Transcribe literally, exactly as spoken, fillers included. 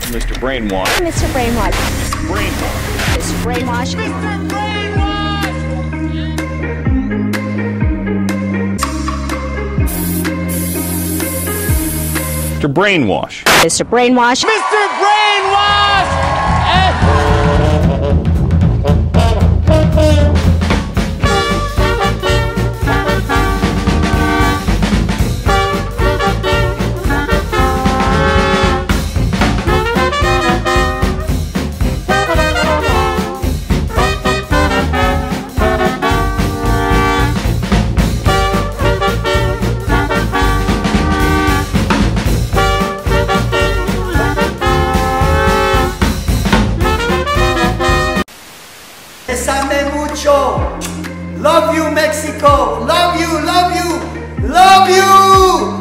Mister Brainwash. Mister Brainwash. Brainwash. Mister Brainwash. Mister Brainwash! Mister Brainwash. Mister Brainwash. Mister Brainwash! Besame mucho. Love you, Mexico. Love you, love you, love you.